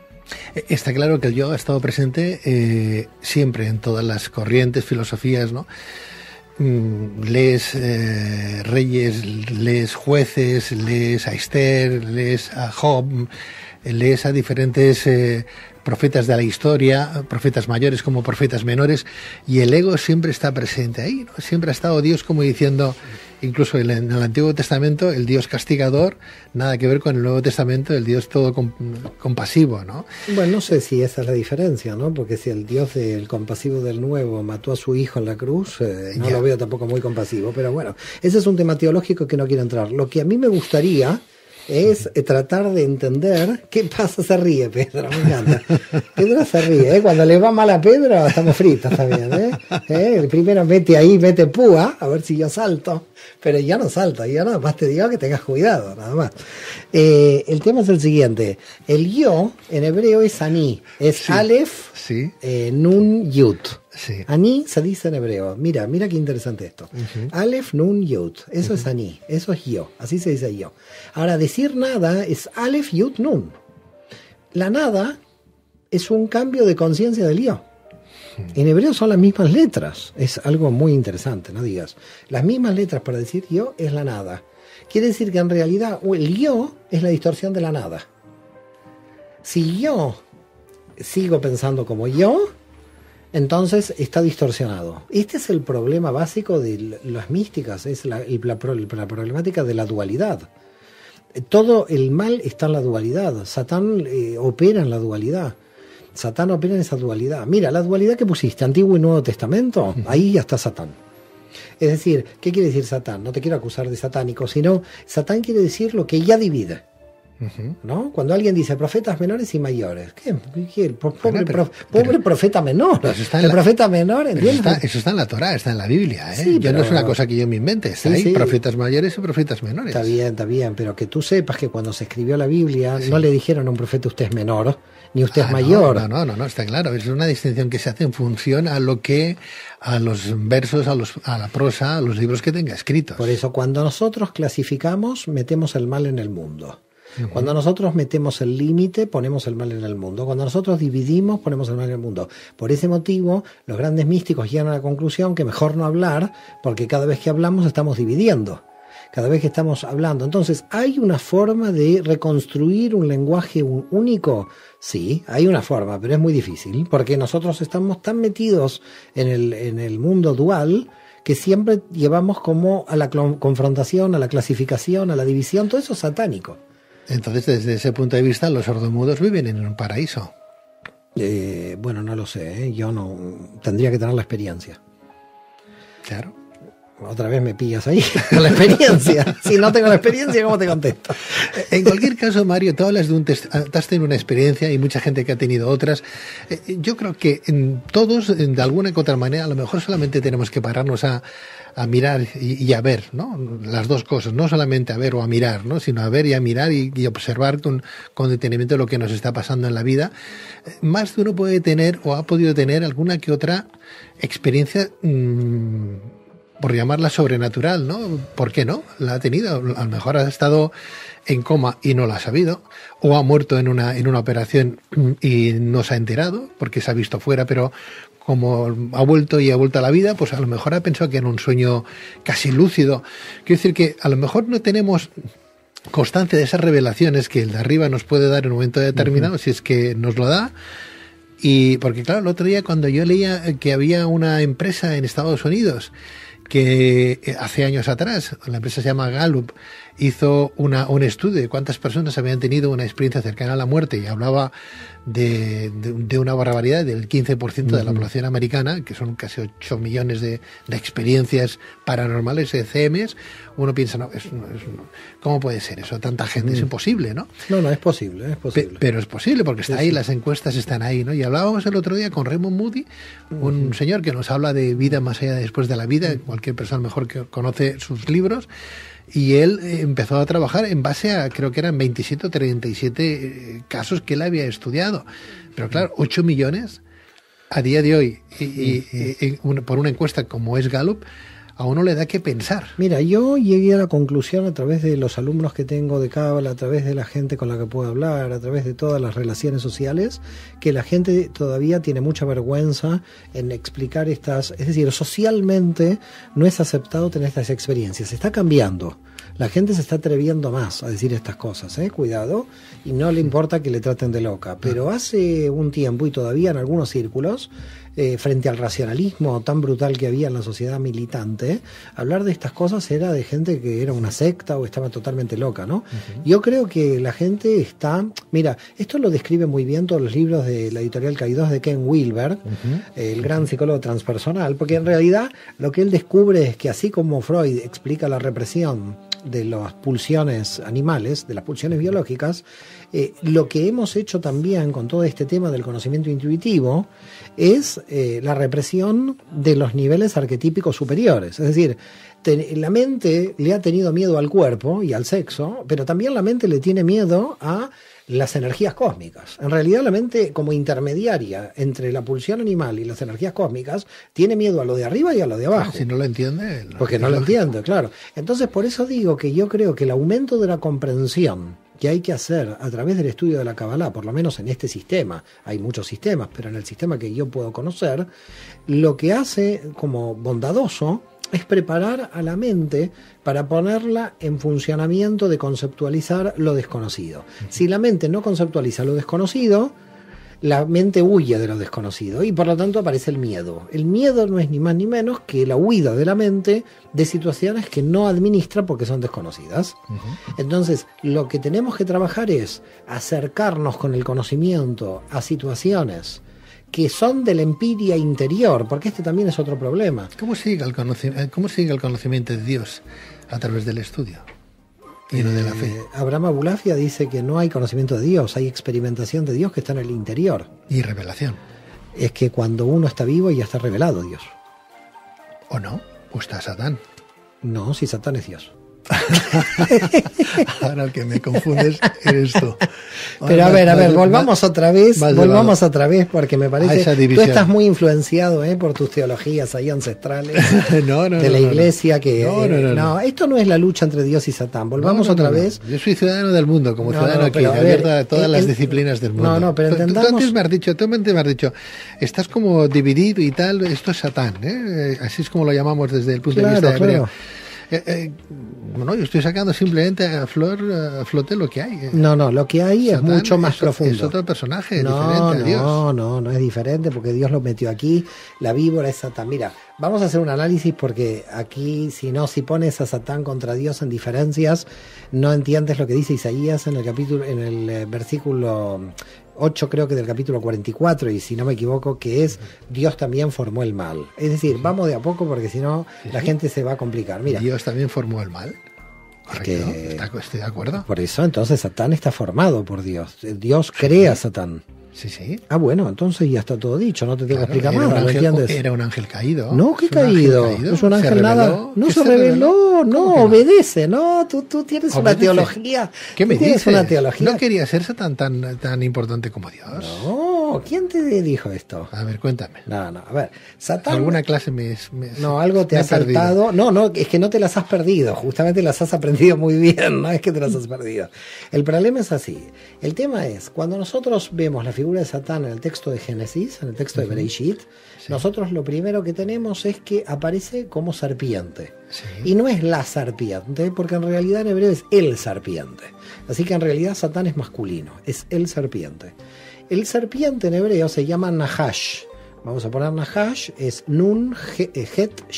Está claro que el yo ha estado presente eh, siempre en todas las corrientes, filosofías, ¿no? Mm, lees eh, reyes, lees jueces, lees a Esther, lees a Job, lees a diferentes eh, profetas de la historia, profetas mayores como profetas menores, y el ego siempre está presente ahí, ¿no? Siempre ha estado Dios como diciendo, incluso en el Antiguo Testamento, el Dios castigador, nada que ver con el Nuevo Testamento, el Dios todo compasivo, ¿no? Bueno, no sé si esa es la diferencia, ¿no? Porque si el Dios del compasivo del Nuevo mató a su hijo en la cruz, eh, no yeah. lo veo tampoco muy compasivo, pero bueno, ese es un tema teológico que no quiero entrar. Lo que a mí me gustaría es tratar de entender qué pasa. Se ríe Pedro, me encanta. Pedro se ríe, ¿eh? Cuando le va mal a Pedro estamos fritos también, ¿eh? ¿Eh? Primero mete ahí, mete púa, a ver si yo salto, pero ya no salto, ya nada más te digo que tengas cuidado, nada más. Eh, el tema es el siguiente, el yo en hebreo es ani, es sí. Aleph, sí. Eh, Nun, Yud. Sí. Ani se dice en hebreo. Mira, mira qué interesante esto. Uh-huh. Aleph, Nun, Yud. Eso uh-huh. es Ani. Eso es yo. Así se dice yo. Ahora, decir nada es Aleph, Yud, Nun. La nada es un cambio de conciencia del yo. Uh-huh. En hebreo son las mismas letras. Es algo muy interesante, no digas. Las mismas letras para decir yo es la nada. Quiere decir que en realidad el yo es la distorsión de la nada. Si yo sigo pensando como yo, entonces está distorsionado. Este es el problema básico de las místicas, es la, la, la problemática de la dualidad. Todo el mal está en la dualidad. Satán eh, opera en la dualidad. Satán opera en esa dualidad. Mira, la dualidad que pusiste, Antiguo y Nuevo Testamento, ahí ya está Satán. Es decir, ¿qué quiere decir Satán? No te quiero acusar de satánico, sino Satán quiere decir lo que ya divide. Uh-huh. ¿No? Cuando alguien dice profetas menores y mayores, ¿qué? ¿Qué? Pobre, bueno, pero, prof, pobre pero, profeta menor. El la, profeta menor, eso está, eso está en la Torá, está en la Biblia, ¿eh? Sí, yo pero, no es una cosa que yo me invente, está sí, ahí sí. profetas mayores y profetas menores. Está bien, está bien, pero que tú sepas que cuando se escribió la Biblia sí. no le dijeron a un profeta usted es menor, ni usted ah, es mayor. No, no, no, no, está claro, es una distinción que se hace en función a lo que, a los versos, a, los, a la prosa, a los libros que tenga escritos. Por eso cuando nosotros clasificamos, metemos el mal en el mundo. Uh-huh. Cuando nosotros metemos el límite, ponemos el mal en el mundo. Cuando nosotros dividimos, ponemos el mal en el mundo. Por ese motivo, los grandes místicos llegan a la conclusión que mejor no hablar, porque cada vez que hablamos estamos dividiendo. Cada vez que estamos hablando. Entonces, ¿hay una forma de reconstruir un lenguaje único? Sí, hay una forma, pero es muy difícil, porque nosotros estamos tan metidos en el, en el mundo dual que siempre llevamos como a la confrontación, a la clasificación, a la división. Todo eso es satánico. Entonces, desde ese punto de vista, los sordomudos viven en un paraíso. Eh, bueno, no lo sé, ¿eh? Yo no tendría que tener la experiencia. Claro. Otra vez me pillas ahí con la experiencia. Si no tengo la experiencia, ¿cómo te contesto? En cualquier caso, Mario, tú hablas de un test- has tenido una experiencia y mucha gente que ha tenido otras. Yo creo que en todos, de alguna que otra manera, a lo mejor solamente tenemos que pararnos a, a mirar y, y a ver, ¿no? Las dos cosas, no solamente a ver o a mirar, ¿no? Sino a ver y a mirar y, y observar con, con detenimiento lo que nos está pasando en la vida. Más de uno puede tener o ha podido tener alguna que otra experiencia, mmm, por llamarla sobrenatural, ¿no? ¿Por qué no? La ha tenido. A lo mejor ha estado en coma y no la ha sabido, o ha muerto en una, en una operación y no se ha enterado, porque se ha visto fuera, pero como ha vuelto y ha vuelto a la vida, pues a lo mejor ha pensado que era un sueño casi lúcido. Quiero decir que a lo mejor no tenemos constancia de esas revelaciones que el de arriba nos puede dar en un momento determinado, uh-huh. si es que nos lo da. Y porque claro, el otro día cuando yo leía que había una empresa en Estados Unidos que hace años atrás, la empresa se llama Gallup, hizo una, un estudio de cuántas personas habían tenido una experiencia cercana a la muerte y hablaba de, de, de una barbaridad del quince por ciento de la población americana, que son casi ocho millones de, de experiencias paranormales, de C Ms. Uno piensa, no, es, no, es, no, ¿cómo puede ser eso? Tanta gente, es imposible, ¿no? No, no, es posible, es posible. Pe pero es posible porque está sí, ahí, sí. las encuestas están ahí, ¿no? Y hablábamos el otro día con Raymond Moody, un uh-huh. señor que nos habla de vida más allá de después de la vida, cualquier persona mejor que conoce sus libros, y él empezó a trabajar en base a, creo que eran veintisiete o treinta y siete casos que él había estudiado. Pero claro, ocho millones a día de hoy, y, y, y, y por una encuesta como es Gallup, a uno le da que pensar. Mira, yo llegué a la conclusión a través de los alumnos que tengo de Cábala, a través de la gente con la que puedo hablar, a través de todas las relaciones sociales, que la gente todavía tiene mucha vergüenza en explicar estas, es decir, socialmente no es aceptado tener estas experiencias, está cambiando. La gente se está atreviendo más a decir estas cosas, ¿eh? Cuidado, y no le importa que le traten de loca. Pero hace un tiempo, y todavía en algunos círculos, eh, frente al racionalismo tan brutal que había en la sociedad militante, hablar de estas cosas era de gente que era una secta o estaba totalmente loca, ¿no? Uh-huh. Yo creo que la gente está... Mira, esto lo describe muy bien todos los libros de la editorial K I dos de Ken Wilber, uh-huh. el gran psicólogo transpersonal, porque en realidad lo que él descubre es que así como Freud explica la represión de las pulsiones animales, de las pulsiones biológicas, eh, lo que hemos hecho también con todo este tema del conocimiento intuitivo es eh, la represión de los niveles arquetípicos superiores. Es decir, te, la mente le ha tenido miedo al cuerpo y al sexo, pero también la mente le tiene miedo a las energías cósmicas. En realidad la mente, como intermediaria entre la pulsión animal y las energías cósmicas, tiene miedo a lo de arriba y a lo de abajo. Si no lo entiende... No, porque no lo entiende, claro. Entonces, por eso digo que yo creo que el aumento de la comprensión que hay que hacer a través del estudio de la Kabbalah, por lo menos en este sistema, hay muchos sistemas, pero en el sistema que yo puedo conocer, lo que hace como bondadoso es preparar a la mente para ponerla en funcionamiento de conceptualizar lo desconocido. Si la mente no conceptualiza lo desconocido, la mente huye de lo desconocido y por lo tanto aparece el miedo. El miedo no es ni más ni menos que la huida de la mente de situaciones que no administra porque son desconocidas. Uh-huh. Entonces, lo que tenemos que trabajar es acercarnos con el conocimiento a situaciones que son de la empiria interior, porque este también es otro problema. ¿Cómo sigue el conocimiento, cómo sigue el conocimiento de Dios a través del estudio y no de la fe? Eh, Abraham Abulafia dice que no hay conocimiento de Dios, hay experimentación de Dios que está en el interior. Y revelación. Es que cuando uno está vivo ya está revelado Dios. ¿O no? ¿O está Satán? No, si Satán es Dios. Ahora el que me confundes eres tú. Ahora, pero a ver, a ver, volvamos otra vez, volvamos otra vez porque me parece tú estás muy influenciado eh, por tus teologías ahí ancestrales no, no, de la no, iglesia no. que no, no, no, eh, no, no, esto no es la lucha entre Dios y Satán. Volvamos no, no, otra no, vez. No. Yo soy ciudadano del mundo, como no, ciudadano no, aquí, abierto a todas el, las disciplinas del mundo. No, no, pero entendamos. Tú, tú antes me has dicho, tú antes me has dicho, estás como dividido y tal, esto es Satán, ¿eh? Así es como lo llamamos desde el punto claro, de vista hebreo. Claro. Eh, eh, bueno, yo estoy sacando simplemente a flor a flote lo que hay. Eh. No, no, lo que hay Satán es mucho más es, profundo. Es otro personaje no, diferente a Dios. No, no, no es diferente porque Dios lo metió aquí. La víbora es Satán. Mira, vamos a hacer un análisis porque aquí, si no, si pones a Satán contra Dios en diferencias, no entiendes lo que dice Isaías en el capítulo, en el eh, versículo ocho, creo que del capítulo cuarenta y cuatro, y si no me equivoco, que es Dios también formó el mal. Es decir, vamos de a poco porque si no sí, la sí. gente se va a complicar. Mira, Dios también formó el mal. Correcto, que, está, estoy de acuerdo. Por eso entonces Satán está formado por Dios. Dios crea a Satán. Sí, sí. Ah, bueno, entonces ya está todo dicho, no te tengo claro, que explicar más, ¿lo entiendes? Era un ángel caído. No, ¿qué caído? caído? Es un ángel ¿Se nada. reveló? No se, se reveló, reveló? no, obedece, no, tú, tú tienes ¿Obedece? una teología. ¿Qué me tienes dices? Una teología. No quería ser tan, tan, tan importante como Dios. No, ¿quién te dijo esto? A ver, cuéntame. No, no, a ver, Satán... ¿Alguna clase me... me no, algo te me ha saltado. Perdido. No, no, es que no te las has perdido, justamente las has aprendido muy bien, no es que te las has perdido. El problema es así. El tema es, cuando nosotros vemos la figura de Satán en el texto de Génesis, en el texto de uh-huh. Bereshit, sí. nosotros lo primero que tenemos es que aparece como serpiente. Sí. Y no es la serpiente, porque en realidad en hebreo es el serpiente. Así que en realidad Satán es masculino, es el serpiente. El serpiente en hebreo se llama Nahash. Vamos a poner Nahash, es Nun Het Shin.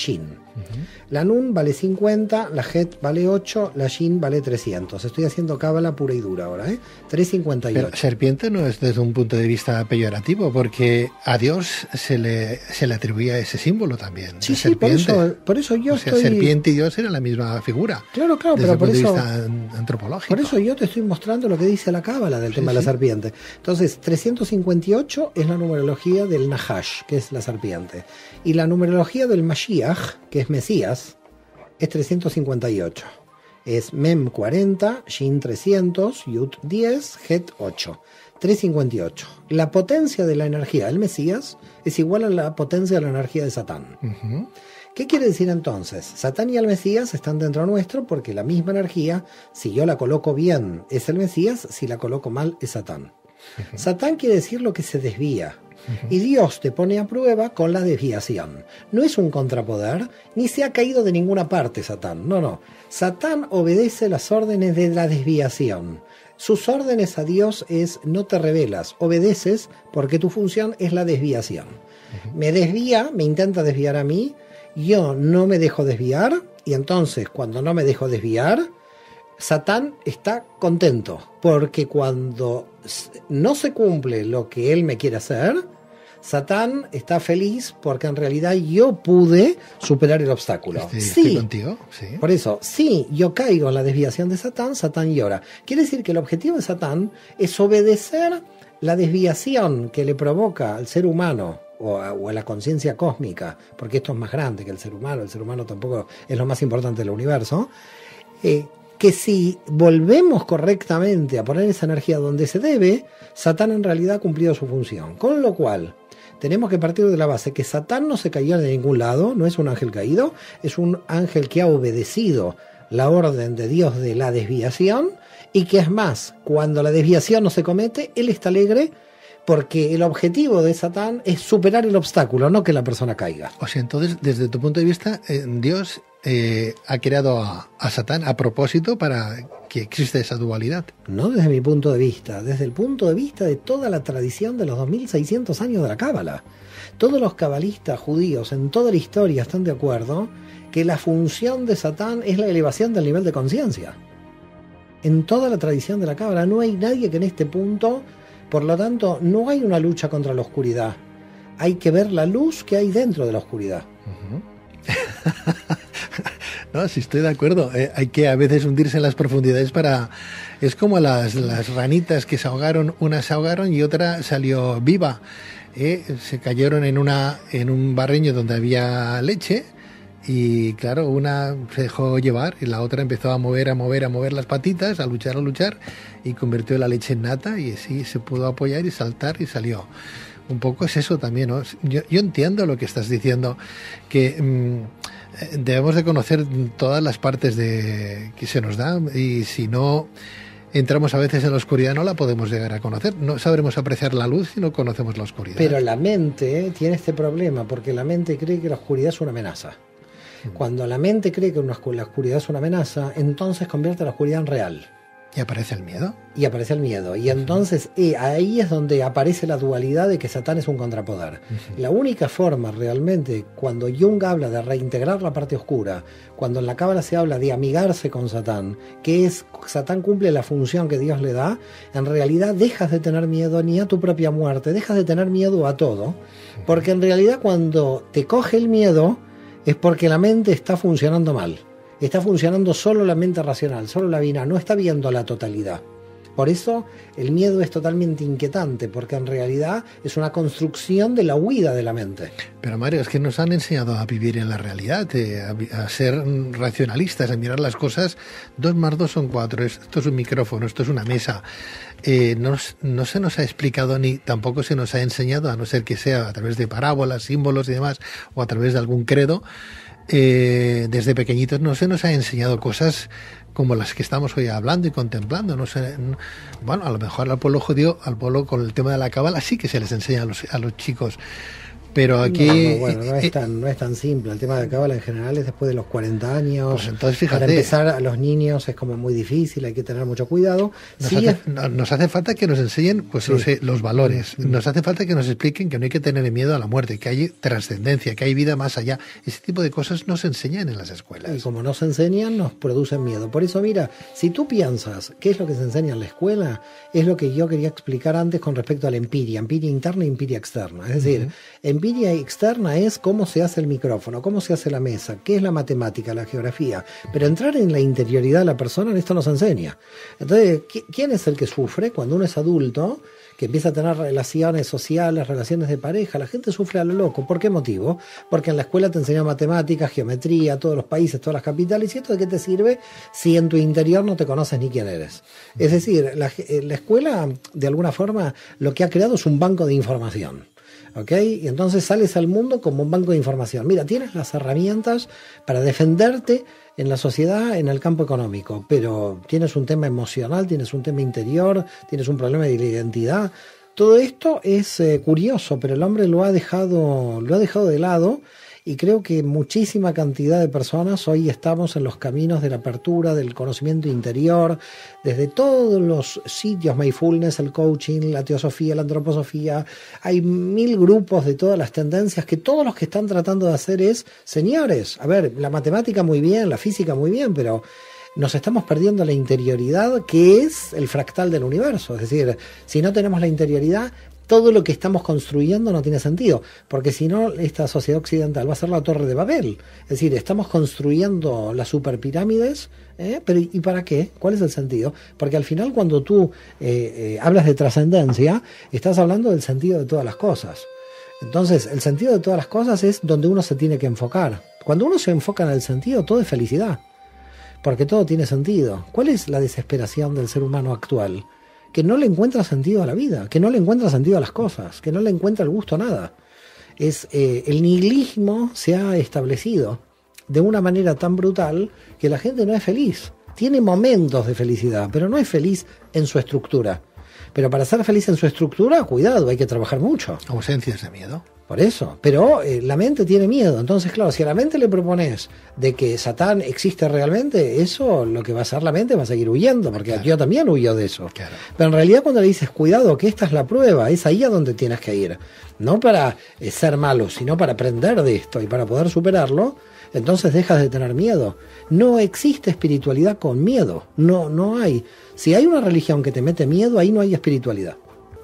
Uh-huh. La Nun vale cincuenta, la Het vale ocho, la Shin vale trescientos. Estoy haciendo cábala pura y dura ahora, ¿eh? trescientos cincuenta y ocho. Pero serpiente no es desde un punto de vista peyorativo, porque a Dios se le, se le atribuía ese símbolo también. Sí, sí, por eso, por eso yo o sea, estoy... serpiente y Dios eran la misma figura. Claro, claro, desde pero por el punto eso... de vista antropológico. Por eso yo te estoy mostrando lo que dice la cábala del sí, tema sí. de la serpiente. Entonces, trescientos cincuenta y ocho es la numerología del Nahash, que es la serpiente. Y la numerología del Mashiach, que es Mesías, es trescientos cincuenta y ocho. Es Mem cuarenta, Shin trescientos, Yud diez, Het ocho. trescientos cincuenta y ocho. La potencia de la energía del Mesías es igual a la potencia de la energía de Satán. Uh-huh. ¿Qué quiere decir entonces? Satán y el Mesías están dentro nuestro porque la misma energía, si yo la coloco bien, es el Mesías, si la coloco mal, es Satán. Uh-huh. Satán quiere decir lo que se desvía. Uh-huh. Y Dios te pone a prueba con la desviación. No es un contrapoder, ni se ha caído de ninguna parte Satán. No, no. Satán obedece las órdenes de la desviación. Sus órdenes a Dios es no te rebelas, obedeces porque tu función es la desviación. Uh-huh. Me desvía, me intenta desviar a mí, yo no me dejo desviar, y entonces cuando no me dejo desviar, Satán está contento, porque cuando no se cumple lo que él me quiere hacer, Satán está feliz porque en realidad yo pude superar el obstáculo. Estoy, sí, estoy contigo, sí. Por eso, si yo caigo en la desviación de Satán, Satán llora. Quiere decir que el objetivo de Satán es obedecer la desviación que le provoca al ser humano o a, o a la conciencia cósmica, porque esto es más grande que el ser humano, el ser humano tampoco es lo más importante del universo, eh, que si volvemos correctamente a poner esa energía donde se debe, Satán en realidad ha cumplido su función. Con lo cual, tenemos que partir de la base que Satán no se cayó de ningún lado, no es un ángel caído, es un ángel que ha obedecido la orden de Dios de la desviación, y que es más, cuando la desviación no se comete, él está alegre porque el objetivo de Satán es superar el obstáculo, no que la persona caiga. O sea, entonces, desde tu punto de vista, eh, Dios eh, ha creado a, a Satán a propósito para que exista esa dualidad. No desde mi punto de vista, desde el punto de vista de toda la tradición de los dos mil seiscientos años de la Cábala. Todos los cabalistas judíos en toda la historia están de acuerdo que la función de Satán es la elevación del nivel de conciencia. En toda la tradición de la Cábala no hay nadie que en este punto, por lo tanto, no hay una lucha contra la oscuridad. Hay que ver la luz que hay dentro de la oscuridad. Uh-huh. No, sí estoy de acuerdo. Eh, hay que a veces hundirse en las profundidades para... Es como las, las ranitas que se ahogaron, una se ahogaron y otra salió viva. Eh, se cayeron en, una, en un barreño donde había leche y claro, una se dejó llevar y la otra empezó a mover, a mover, a mover las patitas, a luchar, a luchar y convirtió la leche en nata y así se pudo apoyar y saltar y salió. Un poco es eso también, ¿no? Yo, yo entiendo lo que estás diciendo, que mmm, debemos de conocer todas las partes de que se nos da y si no entramos a veces en la oscuridad no la podemos llegar a conocer. No sabremos apreciar la luz si no conocemos la oscuridad. Pero la mente tiene este problema porque la mente cree que la oscuridad es una amenaza. Cuando la mente cree que una, la oscuridad es una amenaza, entonces convierte la oscuridad en real. ¿Y aparece el miedo? Y aparece el miedo. Y entonces eh, ahí es donde aparece la dualidad de que Satán es un contrapoder. Uh-huh. La única forma realmente, cuando Jung habla de reintegrar la parte oscura, cuando en la Cábala se habla de amigarse con Satán, que es Satán cumple la función que Dios le da, en realidad dejas de tener miedo ni a tu propia muerte, dejas de tener miedo a todo, porque en realidad cuando te coge el miedo es porque la mente está funcionando mal. Está funcionando solo la mente racional, solo la vina, no está viendo la totalidad. Por eso el miedo es totalmente inquietante, porque en realidad es una construcción de la huida de la mente. Pero Mario, es que nos han enseñado a vivir en la realidad, eh, a, a ser racionalistas, a mirar las cosas. Dos más dos son cuatro, esto es un micrófono, esto es una mesa. Eh, no, no se nos ha explicado ni tampoco se nos ha enseñado, a no ser que sea a través de parábolas, símbolos y demás, o a través de algún credo. Eh, desde pequeñitos no se nos ha enseñado cosas como las que estamos hoy hablando y contemplando. No sé, no, bueno, a lo mejor al pueblo judío, al pueblo con el tema de la Cábala sí que se les enseña a los, a los chicos, Pero aquí... No, no, bueno, no es, tan, no es tan simple. El tema de cábala en general es después de los cuarenta años. Pues entonces, fíjate, para empezar, a los niños es como muy difícil, hay que tener mucho cuidado. Nos, sí, hace, es... nos hace falta que nos enseñen pues, sí. los, los valores. Mm. Nos hace falta que nos expliquen que no hay que tener miedo a la muerte, que hay trascendencia, que hay vida más allá. Ese tipo de cosas no se enseñan en las escuelas. Y como no se enseñan, nos producen miedo. Por eso, mira, si tú piensas qué es lo que se enseña en la escuela, es lo que yo quería explicar antes con respecto a la empiria, empiria interna y empiria externa. Es decir, uh-huh. empiria externa es cómo se hace el micrófono, cómo se hace la mesa, qué es la matemática, la geografía. Pero entrar en la interioridad de la persona, esto nos enseña. Entonces, ¿quién es el que sufre cuando uno es adulto, que empieza a tener relaciones sociales, relaciones de pareja? La gente sufre a lo loco. ¿Por qué motivo? Porque en la escuela te enseñan matemáticas, geometría, todos los países, todas las capitales. ¿Y esto de qué te sirve si en tu interior no te conoces ni quién eres? Es decir, la, la escuela, de alguna forma, lo que ha creado es un banco de información. ¿Ok? Y entonces sales al mundo como un banco de información. Mira, tienes las herramientas para defenderte en la sociedad, en el campo económico, pero tienes un tema emocional, tienes un tema interior, tienes un problema de identidad. Todo esto es eh, curioso, pero el hombre lo ha dejado, lo ha dejado de lado. Y creo que muchísima cantidad de personas hoy estamos en los caminos de la apertura, del conocimiento interior, desde todos los sitios, mindfulness, el coaching, la teosofía, la antroposofía. Hay mil grupos de todas las tendencias que todos los que están tratando de hacer es, señores, a ver, la matemática muy bien, la física muy bien, pero nos estamos perdiendo la interioridad, que es el fractal del universo. Es decir, si no tenemos la interioridad, todo lo que estamos construyendo no tiene sentido, porque si no, esta sociedad occidental va a ser la Torre de Babel. Es decir, estamos construyendo las superpirámides, ¿eh? Pero ¿y para qué? ¿Cuál es el sentido? Porque al final, cuando tú eh, eh, hablas de trascendencia, estás hablando del sentido de todas las cosas. Entonces, el sentido de todas las cosas es donde uno se tiene que enfocar. Cuando uno se enfoca en el sentido, todo es felicidad, porque todo tiene sentido. ¿Cuál es la desesperación del ser humano actual? Que no le encuentra sentido a la vida, que no le encuentra sentido a las cosas, que no le encuentra el gusto a nada. Es, eh, el nihilismo se ha establecido de una manera tan brutal que la gente no es feliz. Tiene momentos de felicidad, pero no es feliz en su estructura. Pero para ser feliz en su estructura, cuidado, hay que trabajar mucho. Ausencias de miedo. Por eso, pero eh, la mente tiene miedo. Entonces, claro, si a la mente le propones de que Satán existe realmente, eso lo que va a hacer la mente va a seguir huyendo, porque claro, yo también huyo de eso. Claro. Pero en realidad cuando le dices, cuidado, que esta es la prueba, es ahí a donde tienes que ir. No para eh, ser malo, sino para aprender de esto y para poder superarlo, entonces dejas de tener miedo. No existe espiritualidad con miedo, no, no hay. Si hay una religión que te mete miedo, ahí no hay espiritualidad.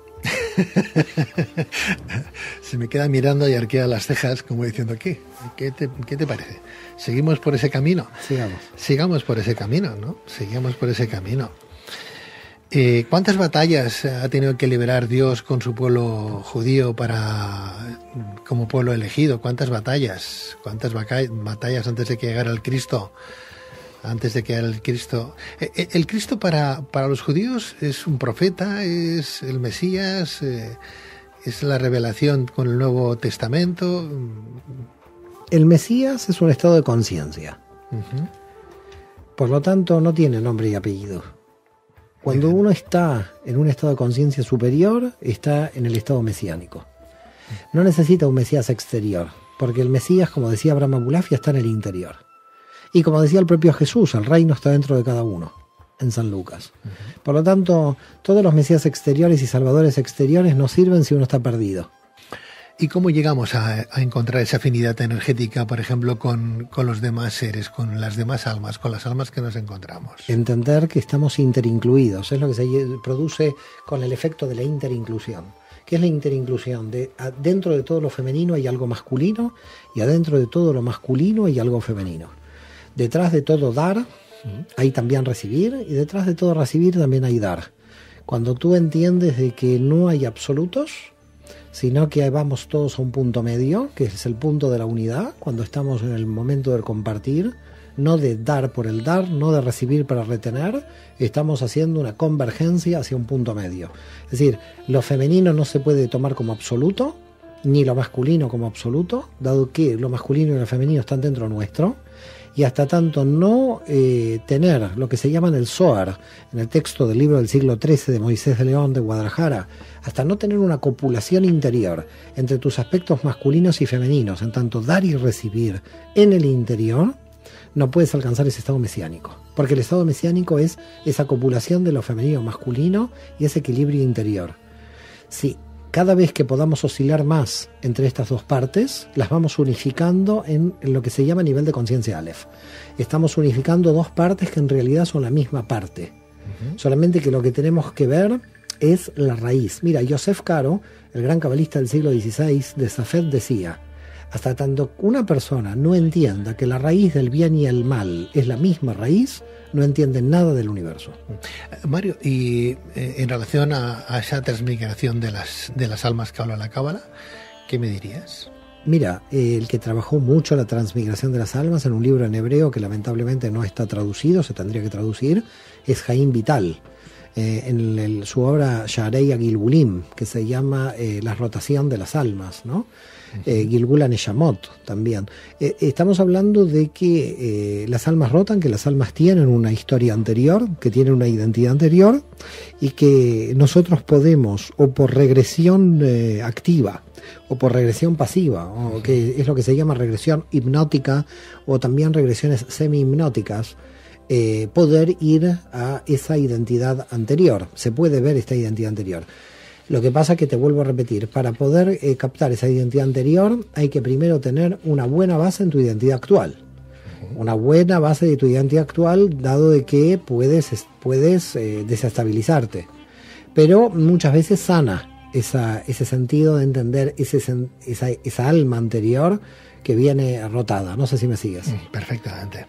Se me queda mirando y arquea las cejas como diciendo, ¿qué? ¿Qué te, qué te parece? ¿Seguimos por ese camino? Sigamos. Sigamos por ese camino, ¿no? Sigamos por ese camino. Eh, ¿Cuántas batallas ha tenido que liberar Dios con su pueblo judío para como pueblo elegido? ¿Cuántas batallas? ¿Cuántas batallas antes de que llegara el Cristo? Antes de que el Cristo... El Cristo para, para los judíos es un profeta, es el Mesías, eh, es la revelación con el Nuevo Testamento. El Mesías es un estado de conciencia. Uh-huh. Por lo tanto, no tiene nombre y apellido. Cuando uno está en un estado de conciencia superior, está en el estado mesiánico. No necesita un Mesías exterior, porque el Mesías, como decía Abraham Abulafia, está en el interior. Y como decía el propio Jesús, el reino está dentro de cada uno, en San Lucas. Uh-huh. Por lo tanto, todos los Mesías exteriores y salvadores exteriores no sirven si uno está perdido. ¿Y cómo llegamos a, a encontrar esa afinidad energética, por ejemplo, con, con los demás seres, con las demás almas, con las almas que nos encontramos? Entender que estamos interincluidos, es lo que se produce con el efecto de la interinclusión. ¿Qué es la interinclusión? De, dentro de todo lo femenino hay algo masculino y adentro de todo lo masculino hay algo femenino. Detrás de todo dar, hay también recibir, y detrás de todo recibir también hay dar. Cuando tú entiendes de que no hay absolutos, sino que vamos todos a un punto medio, que es el punto de la unidad, cuando estamos en el momento del compartir, no de dar por el dar, no de recibir para retener, estamos haciendo una convergencia hacia un punto medio. Es decir, lo femenino no se puede tomar como absoluto, ni lo masculino como absoluto, dado que lo masculino y lo femenino están dentro nuestro. Y hasta tanto no eh, tener lo que se llama en el Zohar, en el texto del libro del siglo trece de Moisés de León de Guadalajara, hasta no tener una copulación interior entre tus aspectos masculinos y femeninos, en tanto dar y recibir en el interior, no puedes alcanzar ese estado mesiánico. Porque el estado mesiánico es esa copulación de lo femenino masculino y ese equilibrio interior. Si cada vez que podamos oscilar más entre estas dos partes, las vamos unificando en, en lo que se llama nivel de conciencia Aleph. Estamos unificando dos partes que en realidad son la misma parte. Uh-huh. Solamente que lo que tenemos que ver es la raíz. Mira, Yosef Karo, el gran cabalista del siglo dieciséis de Safed, decía: hasta tanto una persona no entienda que la raíz del bien y el mal es la misma raíz, no entiende nada del universo. Mario, y eh, en relación a, a esa transmigración de las, de las almas que habla la Cábala, ¿qué me dirías? Mira, eh, el que trabajó mucho la transmigración de las almas en un libro en hebreo que lamentablemente no está traducido, se tendría que traducir, es Jaim Vital. Eh, en el, su obra Sharei Gilgulim, que se llama eh, La rotación de las almas, ¿no? Eh, Gilgula Neshamot también. Eh, estamos hablando de que eh, las almas rotan, que las almas tienen una historia anterior, que tienen una identidad anterior, y que nosotros podemos, o por regresión eh, activa, o por regresión pasiva, o que es lo que se llama regresión hipnótica, o también regresiones semi-hipnóticas, eh, poder ir a esa identidad anterior. Se puede ver esta identidad anterior. Lo que pasa es que, te vuelvo a repetir, para poder eh, captar esa identidad anterior hay que primero tener una buena base en tu identidad actual. Uh-huh. Una buena base de tu identidad actual, dado de que puedes, puedes eh, desestabilizarte. Pero muchas veces sana esa, ese sentido de entender ese, esa, esa alma anterior que viene rotada. No sé si me sigues. Mm, perfectamente.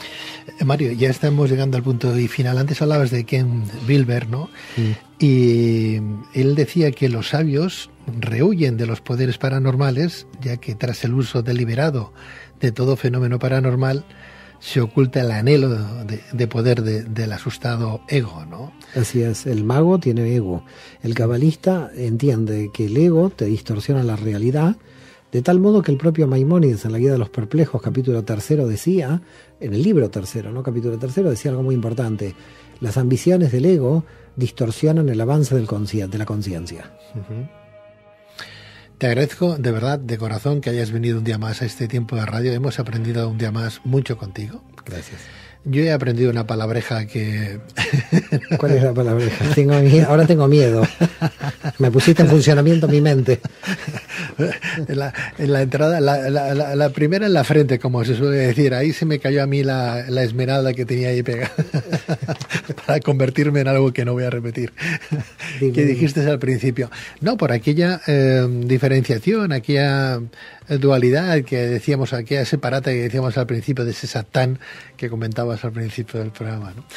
Mario, ya estamos llegando al punto y final. Antes hablabas de Ken Wilber, ¿no? Mm. Y él decía que los sabios rehuyen de los poderes paranormales, ya que tras el uso deliberado de todo fenómeno paranormal se oculta el anhelo de, de poder de, del asustado ego, ¿no? Así es, el mago tiene ego. El cabalista entiende que el ego te distorsiona la realidad, de tal modo que el propio Maimónides en la Guía de los Perplejos, capítulo tercero, decía, en el libro tercero, ¿no? Capítulo tercero, decía algo muy importante: las ambiciones del ego distorsionan el avance del consci- de la conciencia. Uh-huh. Te agradezco de verdad, de corazón, que hayas venido un día más a este tiempo de radio. Hemos aprendido un día más mucho contigo. Gracias. Yo he aprendido una palabreja que... ¿Cuál es la palabreja? Tengo miedo, ahora tengo miedo. Me pusiste en funcionamiento mi mente. En la, en la entrada, la, la, la, la primera en la frente, como se suele decir. Ahí se me cayó a mí la, la esmeralda que tenía ahí pegada para convertirme en algo que no voy a repetir. Dime, que dijiste al principio. No, por aquella eh, diferenciación, aquella dualidad que decíamos, aquella separata que decíamos al principio, de ese satán que comentabas al principio del programa, ¿no?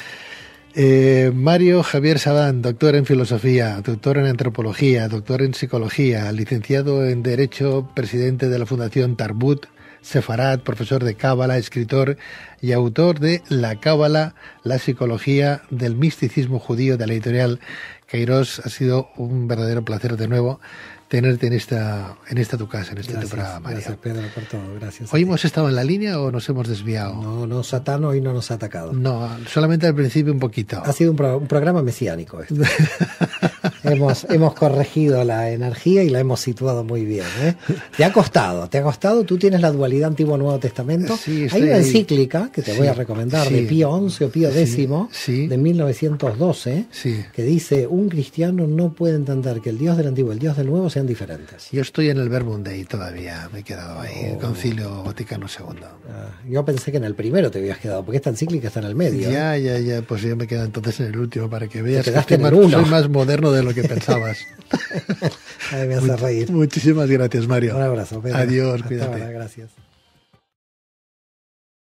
Eh, Mario Javier Sabán, doctor en filosofía, doctor en antropología, doctor en psicología, licenciado en Derecho, presidente de la Fundación Tarbut Sefarad, profesor de Cábala, escritor y autor de La Cábala, la psicología del misticismo judío, de la editorial Kairos. Ha sido un verdadero placer de nuevo tenerte en esta en esta tu casa, en este gracias, tu programa, Mario. Gracias, Pedro, por todo. Gracias. ¿Hoy hemos estado en la línea o nos hemos desviado? No, no, Satán hoy no nos ha atacado. No, solamente al principio un poquito. Ha sido un, pro, un programa mesiánico este. hemos, hemos corregido la energía y la hemos situado muy bien, ¿eh? Te ha costado, te ha costado. Tú tienes la dualidad Antiguo-Nuevo Testamento. Sí, hay una ahí. encíclica que te sí, voy a recomendar, sí, de Pío once o Pío X, sí, sí, de mil novecientos doce, sí, que dice: un cristiano no puede entender que el Dios del Antiguo y el Dios del Nuevo sean diferentes. Yo estoy en el Verbum Dei todavía, me he quedado ahí, oh. el Concilio Vaticano segundo. Ah, yo pensé que en el primero te habías quedado, porque esta encíclica está en el medio. Ya, ¿eh? ya, ya, pues yo me quedo entonces en el último, para que veas que estoy más, soy más moderno de lo que pensabas. Ay, me hace reír. Muchísimas gracias, Mario. Un abrazo, Pedro. Adiós, Hasta cuídate. ahora, gracias.